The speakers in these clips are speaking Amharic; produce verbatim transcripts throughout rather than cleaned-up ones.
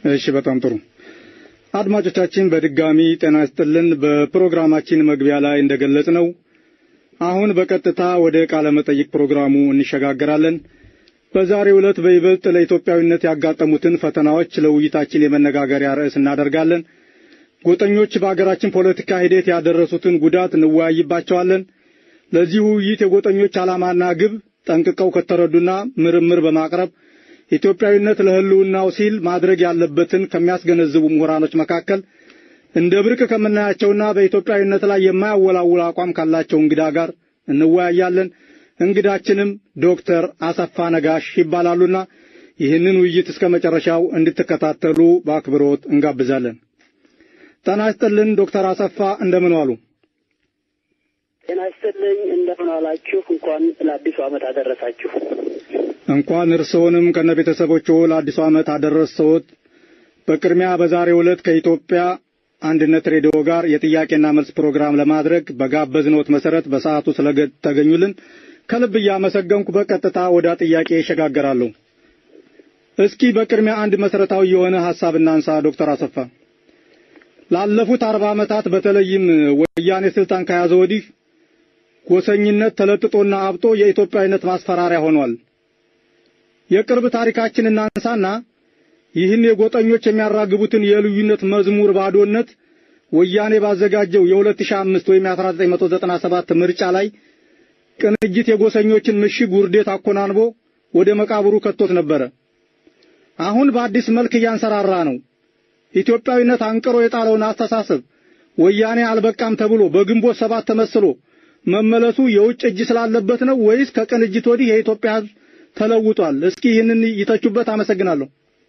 እሺ በጣም ጥሩ አድማጮቻችን በድጋሚ ጤና ይስጥልን በፕሮግራማችን መግቢያ ላይ እንደገለጽነው አሁን በቀጥታ ወደ ቃለ መጠይቅ ፕሮግራሙ እንሸጋገራለን በዛሬው ዕለት በይበልጥ ለኢትዮጵያዊነት ያጋጠሙትን ፈተናዎች ለውይይታችን የመነጋገሪያ ርዕስ እናደርጋለን ጎጠኞች በአገራችን ፖለቲካ ሂደት ያደረሱትን ጉዳት እንወያይባቸዋለን ለዚህ ውይይት የጎጠኞች ዓላማና ግብ ጠንቅቀው ከተረዱና ምርምር በማቅረብ ኢትዮጵያዊነት ለህልውናው ሲል ማድረግ ያለበትን ከሚያስገነዝቡ ምሁራኖች መካከል እንደ ብርቅ ከመናያቸውና በኢትዮጵያዊነት ላይ የማያወላውል አቋም ካላቸው እንግዳ ጋር እንወያያለን እንግዳችንም ዶክተር አሰፋ ነጋሽ ይባላሉና ይህንን ውይይት እስከ መጨረሻው እንድትከታተሉ በአክብሮት እንጋብዛለን ጤና ይስጥልን ዶክተር አሰፋ እንደምን ዋሉ ጤና ይስጥልኝ እንደምን ዋላችሁ እንኳን ለአዲሱ ዓመት አደረሳችሁ እንኳን እርሶንም ከነቤተሰቦችዎ ለአዲሱ ዓመት አደረሰዎት በቅድሚያ በዛሬው ዕለት ከኢትዮጵያ አንድነት ሬዲዮ ጋር የጥያቄና መልስ ፕሮግራም ለማድረግ በጋበዝነዎት መሰረት በሰዓቱ ስለተገኙልን ከልብ ያመሰገንኩ በቀጥታ ወደ ጥያቄ ይሸጋገራለሁ እስኪ በቅድሚያ አንድ መሰረታዊ የሆነ ሐሳብ እናንሳ ዶክተር አሰፋ ላለፉት አርባ ዓመታት በተለይም ወያኔ ስልጣን ከያዘ ወዲህ ጎሰኝነት ተለጥጦና አብጦ የኢትዮጵያዊነት ማስፈራሪያ ሆኗል የቅርብ ታሪካችን እናንሳና ይህን የጎጠኞች የሚያራግቡትን የልዩነት መዝሙር ባዶነት ወያኔ ባዘጋጀው የ2005 ወይም የ1997 ምርጫ ላይ ቅንጅት የጎሰኞችን ምሽግ ውርደት አኮናንቦ ወደ መቃብሩ ከቶት ነበር አሁን በአዲስ መልክ ያንሰራራ ነው ኢትዮጵያዊነት አንቀሮ የጣለውን አስተሳሰብ ወያኔ አልበቃም ተብሎ በግንቦት ሰባት ተመስሎ መመለሱ የውጭ እጅ ስላለበት ነው ወይስ ከቅንጅት ወዲህ የኢትዮጵያ ሕዝብ ተለውጧል እስኪ ይህንን ይተቹበት አመሰግናለሁ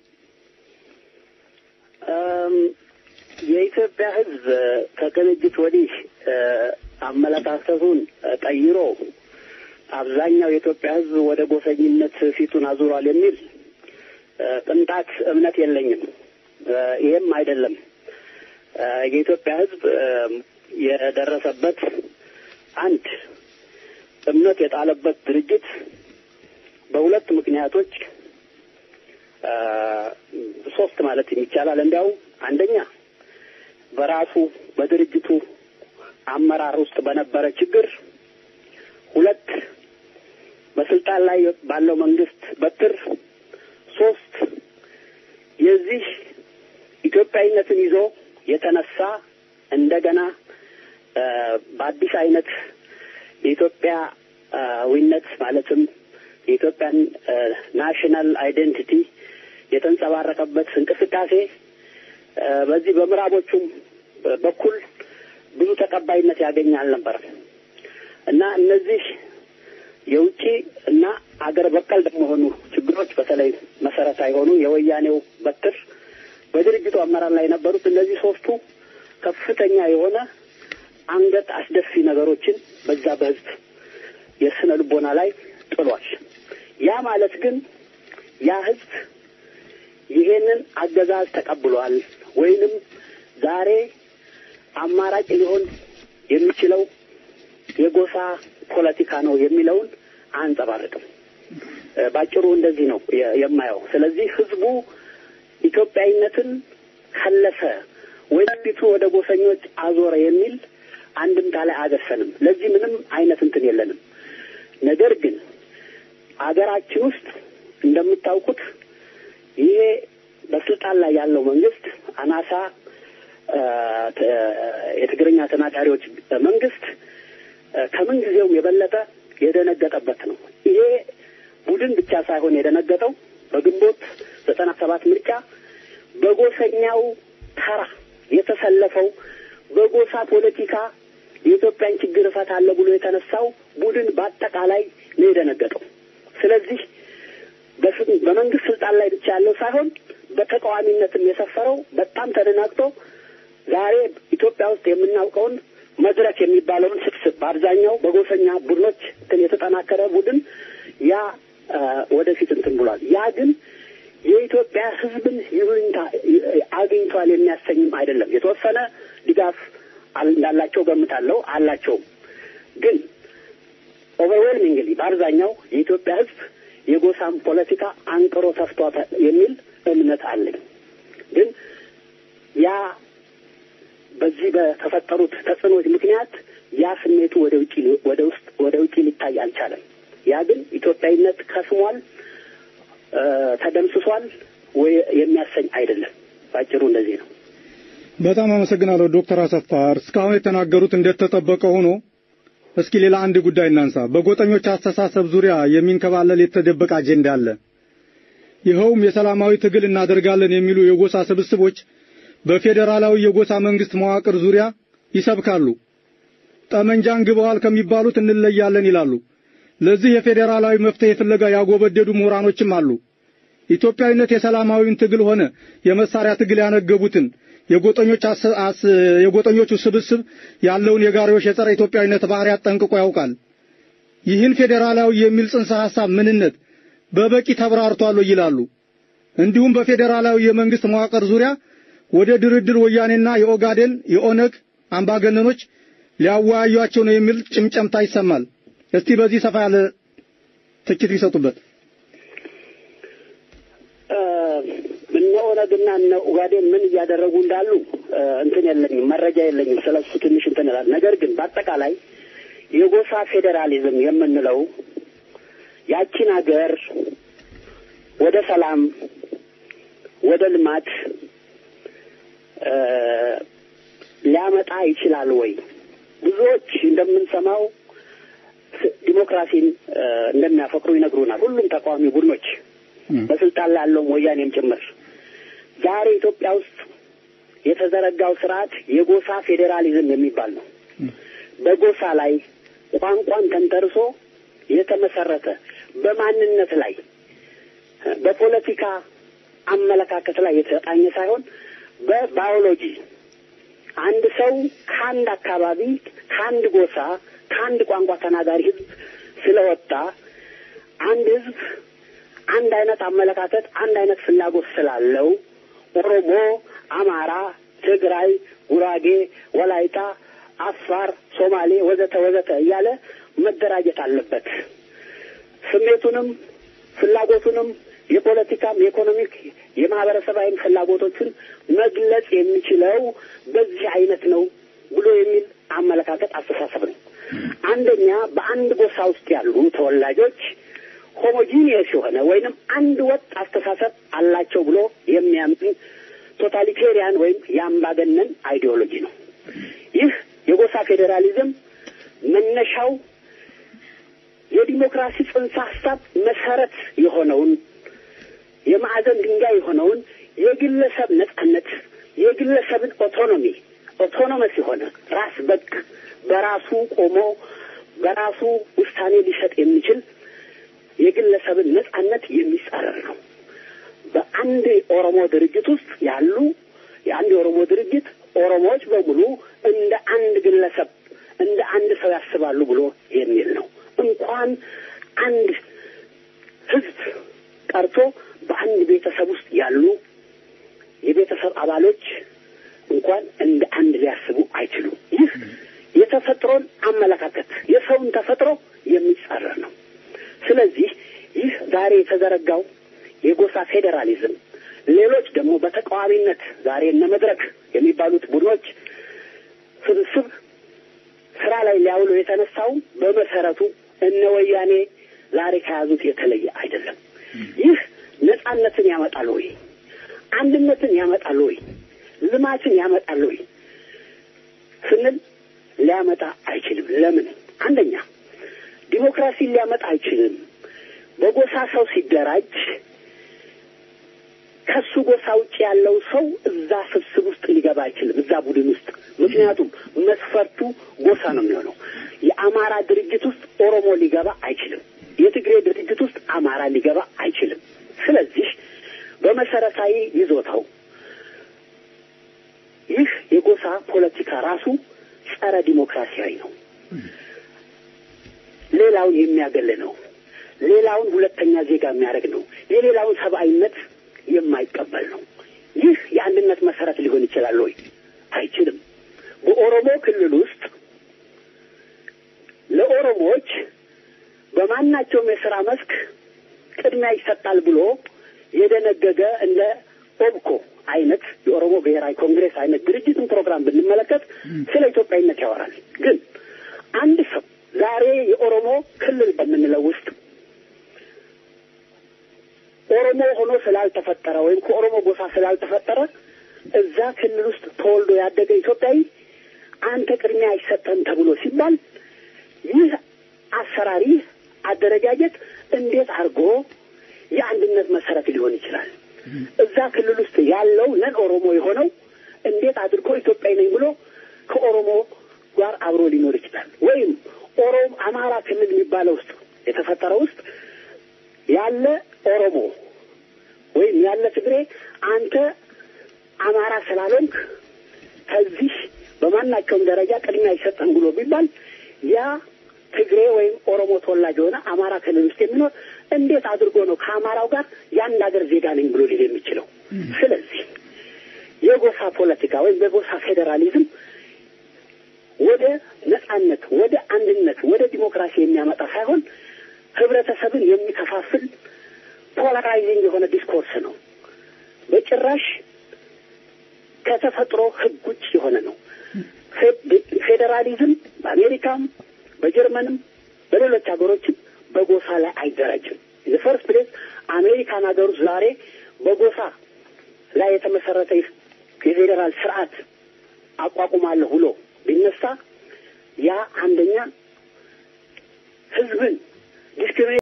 አም የኢትዮጵያ ሕዝብ ከቅንጅት ወዲህ አመለካከቱን ቀይሮ አብዛኛው የኢትዮጵያ ሕዝብ ወደ ጎሰኝነት ፊቱን አዙሯል የሚል ቅንጣት እምነት የለኝም ይሄም አይደለም የኢትዮጵያ ሕዝብ የደረሰበት አንድ እምነት የጣለበት ድርጅት በሁለት ምክንያቶች ሶስት ማለት ይቻላል እንዲያው አንደኛ በራሱ በድርጅቱ አመራር ውስጥ በነበረ ችግር ሁለት በስልጣን ላይ ባለው መንግስት በትር ሶስት የዚህ ኢትዮጵያዊነትን ይዞ የተነሳ እንደገና በአዲስ አይነት የኢትዮጵያ ዊነት ማለትም የኢትዮጵያን ናሽናል አይዴንቲቲ የተንጸባረቀበት እንቅስቃሴ በዚህ በምዕራቦቹም በኩል ብዙ ተቀባይነት ያገኛል ነበር እና እነዚህ የውጪ እና አገር በቀል ደመሆኑ ችግሮች በተለይ መሰረታዊ ሆኑ የወያኔው በትር በድርጅቱ አመራር ላይ ነበሩት እነዚህ ሶስቱ ከፍተኛ የሆነ አንገት አስደፊ ነገሮችን በዛ በህዝብ የስነ ልቦና ላይ ጥሏል ያ ማለት ግን ያ ህዝብ ይሄንን አገዛዝ ተቀብሏል ወይንም ዛሬ አማራጭ ሊሆን የሚችለው የጎሳ ፖለቲካ ነው የሚለውን አንጸባርቅም ባጭሩ እንደዚህ ነው የማየው ስለዚህ ህዝቡ ኢትዮጵያዊነትን ከለሰ ወይስ ወደ ጎሰኞች አዞረ የሚል አንድምታ ላይ አገሰንም ለዚህ ምንም አይነት እንትን የለንም ነገር ግን አገራችን ውስጥ እንደምታውቁት ይሄ በስልጣን ላይ ያለው መንግስት አናሳ የትግርኛ ተናጋሪዎች መንግስት ከምን ጊዜውም የበለጠ የደነገጠበት ነው ይሄ ቡድን ብቻ ሳይሆን የደነገጠው በግንቦት ዘጠና ሰባት ምርጫ በጎሰኛው ተራ የተሰለፈው በጎሳ ፖለቲካ የኢትዮጵያን ችግር ፈታለሁ ብሎ የተነሳው ቡድን በአጠቃላይ ነው የደነገጠው ስለዚህ በመንግስት ስልጣን ላይ ብቻ ያለው ሳይሆን በተቃዋሚነትም የሰፈረው በጣም ተደናግጦ ዛሬ ኢትዮጵያ ውስጥ የምናውቀውን መድረክ የሚባለውን ስብስብ በአብዛኛው በጎሰኛ ቡድኖች የተጠናከረ ቡድን ያ ወደፊት እንትን ብሏል ያ ግን የኢትዮጵያ ህዝብን ይሁንታ አግኝቷል የሚያሰኝም አይደለም የተወሰነ ድጋፍ እንዳላቸው ገምታለሁ አላቸው ግን ኦቨርዌልሚንግሊ በአብዛኛው የኢትዮጵያ ህዝብ የጎሳም ፖለቲካ አንቅሮ ተፍቷል የሚል እምነት አለኝ በዚህ በተፈጠሩት ተጽዕኖች ምክንያት ያ ስሜቱ ወደ ውጪ ወደ ውስጥ ወደ ውጪ ሊታይ አልቻለም። ያ ግን ኢትዮጵያዊነት ከስሟል፣ ተደምስሷል ወይ የሚያሰኝ አይደለም። ባጭሩ እንደዚህ ነው። በጣም አመሰግናለሁ ዶክተር አሰፋ። እስካሁን የተናገሩት እንደተጠበቀ ሆኖ እስኪ ሌላ አንድ ጉዳይ እናንሳ። በጎጠኞች አስተሳሰብ ዙሪያ የሚንከባለል የተደበቀ አጀንዳ አለ። ይኸውም የሰላማዊ ትግል እናደርጋለን የሚሉ የጎሳ ስብስቦች በፌደራላዊ የጎሳ መንግስት መዋቅር ዙሪያ ይሰብካሉ። ጠመንጃን ግበዋል ከሚባሉት እንለያለን ይላሉ። ለዚህ የፌደራላዊ መፍትሄ ፍለጋ ያጎበደዱ ምሁራኖችም አሉ። ኢትዮጵያዊነት የሰላማዊን ትግል ሆነ የመሳሪያ ትግል ያነገቡትን የጎጠኞች አስ የጎጠኞቹ ስብስብ ያለውን የጋሪዎች የጸረ ኢትዮጵያዊነት ባህሪያት ጠንቅቆ ያውቃል። ይህን ፌደራላዊ የሚል ጽንሰ ሐሳብ ምንነት በበቂ ተብራርቷል ይላሉ። እንዲሁም በፌደራላዊ የመንግስት መዋቅር ዙሪያ ወደ ድርድር ወያኔና የኦጋዴን የኦነግ አምባገነኖች ሊያወያዩአቸው ነው የሚል ጭምጨምታ ይሰማል። እስቲ በዚህ ሰፋ ያለ ትችት ይሰጡበት። እነ ኦነግና እነ ኦጋዴን ምን እያደረጉ እንዳሉ እንትን የለኝም፣ መረጃ የለኝም። ስለሱ ትንሽ እንትን እላለሁ። ነገር ግን በአጠቃላይ የጎሳ ፌዴራሊዝም የምንለው ያቺን ሀገር ወደ ሰላም ወደ ልማት ሊያመጣ ይችላል ወይ? ብዙዎች እንደምንሰማው ዲሞክራሲን እንደሚያፈቅሩ ይነግሩናል። ሁሉም ተቃዋሚ ቡድኖች በስልጣን ላይ ያለው ወያኔም ጭምር። ዛሬ ኢትዮጵያ ውስጥ የተዘረጋው ስርዓት የጎሳ ፌዴራሊዝም የሚባል ነው። በጎሳ ላይ ቋንቋን ተንተርሶ የተመሰረተ በማንነት ላይ በፖለቲካ አመለካከት ላይ የተቃኘ ሳይሆን በባዮሎጂ አንድ ሰው ከአንድ አካባቢ ከአንድ ጎሳ ከአንድ ቋንቋ ተናጋሪ ህዝብ ስለወጣ አንድ ህዝብ አንድ አይነት አመለካከት አንድ አይነት ፍላጎት ስላለው ኦሮሞ፣ አማራ፣ ትግራይ፣ ጉራጌ፣ ወላይታ፣ አፋር፣ ሶማሌ ወዘተ ወዘተ እያለ መደራጀት አለበት። ስሜቱንም ፍላጎቱንም የፖለቲካም የኢኮኖሚክ የማህበረሰባዊ ፍላጎቶችን መግለጽ የሚችለው በዚህ አይነት ነው ብሎ የሚል አመለካከት አስተሳሰብ ነው። አንደኛ በአንድ ጎሳ ውስጥ ያሉ ተወላጆች ሆሞጂኒየስ የሆነ ወይንም አንድ ወጥ አስተሳሰብ አላቸው ብሎ የሚያምን ቶታሊቴሪያን ወይም የአምባገነን አይዲዮሎጂ ነው። ይህ የጎሳ ፌዴራሊዝም መነሻው የዲሞክራሲ ጽንሰ ሐሳብ መሰረት የሆነውን የማዕዘን ድንጋይ የሆነውን የግለሰብ ነጻነት፣ የግለሰብን ኦቶኖሚ ኦቶኖመስ የሆነ ራስ በቅ በራሱ ቆሞ በራሱ ውሳኔ ሊሰጥ የሚችል የግለሰብን ነጻነት የሚጻረር ነው። በአንድ ኦሮሞ ድርጅት ውስጥ ያሉ የአንድ ኦሮሞ ድርጅት ኦሮሞዎች በሙሉ እንደ አንድ ግለሰብ እንደ አንድ ሰው ያስባሉ ብሎ የሚል ነው። እንኳን አንድ ህዝብ ቀርቶ በአንድ ቤተሰብ ውስጥ ያሉ የቤተሰብ አባሎች እንኳን እንደ አንድ ሊያስቡ አይችሉም። ይህ የተፈጥሮን አመለካከት የሰውን ተፈጥሮ የሚጻረር ነው። ስለዚህ ይህ ዛሬ የተዘረጋው የጎሳ ፌዴራሊዝም ሌሎች ደግሞ በተቃዋሚነት ዛሬ እነ መድረክ የሚባሉት ቡድኖች ስብስብ ስራ ላይ ሊያውሉ የተነሳው በመሰረቱ እነ ወያኔ ዛሬ ከያዙት የተለየ አይደለም። ይህ ነጻነትን ያመጣል ወይ? አንድነትን ያመጣል ወይ? ልማትን ያመጣል ወይ ስንል ሊያመጣ አይችልም። ለምን? አንደኛ ዲሞክራሲን ሊያመጣ አይችልም። በጎሳ ሰው ሲደራጅ ከሱ ጎሳ ውጭ ያለው ሰው እዛ ስብስብ ውስጥ ሊገባ አይችልም፣ እዛ ቡድን ውስጥ። ምክንያቱም መስፈርቱ ጎሳ ነው የሚሆነው። የአማራ ድርጅት ውስጥ ኦሮሞ ሊገባ አይችልም። የትግሬ ድርጅት ውስጥ አማራ ሊገባ አይችልም። ስለዚህ በመሰረታዊ ይዞታው ይህ የጎሳ ፖለቲካ ራሱ ጸረ ዲሞክራሲያዊ ነው። ሌላውን የሚያገል ነው። ሌላውን ሁለተኛ ዜጋ የሚያደርግ ነው። የሌላውን ሰብአዊነት የማይቀበል ነው። ይህ የአንድነት መሰረት ሊሆን ይችላል ወይ? አይችልም። በኦሮሞ ክልል ውስጥ ለኦሮሞዎች በማናቸውም የሥራ መስክ ቅድሚያ ይሰጣል ብሎ የደነገገ እንደ ኦብኮ አይነት የኦሮሞ ብሔራዊ ትግራይ ኮንግሬስ አይነት ድርጅትን ፕሮግራም ብንመለከት ስለ ኢትዮጵያዊነት ያወራል። ግን አንድ ሰው ዛሬ የኦሮሞ ክልል በምንለው ውስጥ ኦሮሞ ሆኖ ስላልተፈጠረ ወይም ከኦሮሞ ጎሳ ስላልተፈጠረ እዛ ክልል ውስጥ ተወልዶ ያደገ ኢትዮጵያዊ አንተ ቅድሚያ አይሰጠን ተብሎ ሲባል ይህ አሰራሪ አደረጃጀት እንዴት አድርጎ የአንድነት መሰረት ሊሆን ይችላል? እዛ ክልል ውስጥ ያለው ነን ኦሮሞ የሆነው እንዴት አድርጎ ኢትዮጵያዊ ነኝ ብሎ ከኦሮሞ ጋር አብሮ ሊኖር ይችላል? ወይም ኦሮሞ አማራ ክልል የሚባለው ውስጥ የተፈጠረው ውስጥ ያለ ኦሮሞ ወይም ያለ ትግሬ አንተ አማራ ስላልሆንክ ከዚህ በማናቸውም ደረጃ ቅድሚያ አይሰጥም ብሎ ቢባል ያ ትግሬ ወይም ኦሮሞ ተወላጅ ሆነ አማራ ክልል ውስጥ የሚኖር እንዴት አድርጎ ነው ከአማራው ጋር ያን ሀገር ዜጋ ነኝ ብሎ ሊል የሚችለው? ስለዚህ የጎሳ ፖለቲካ ወይም የጎሳ ፌዴራሊዝም ወደ ነጻነት፣ ወደ አንድነት፣ ወደ ዲሞክራሲ የሚያመጣ ሳይሆን ህብረተሰብን የሚከፋፍል ፖላራይዚንግ የሆነ ዲስኮርስ ነው። በጭራሽ ከተፈጥሮ ህግ ውጭ የሆነ ነው። ፌዴራሊዝም በአሜሪካም በጀርመንም በሌሎች ሀገሮችም በጎሳ ላይ አይደራጅም። የፈርስት ፕሌስ አሜሪካን ሀገር ዛሬ በጎሳ ላይ የተመሰረተ የፌዴራል ስርዓት አቋቁማለሁ ብሎ ቢነሳ ያ አንደኛ ህዝብን ዲስክሪሚኔት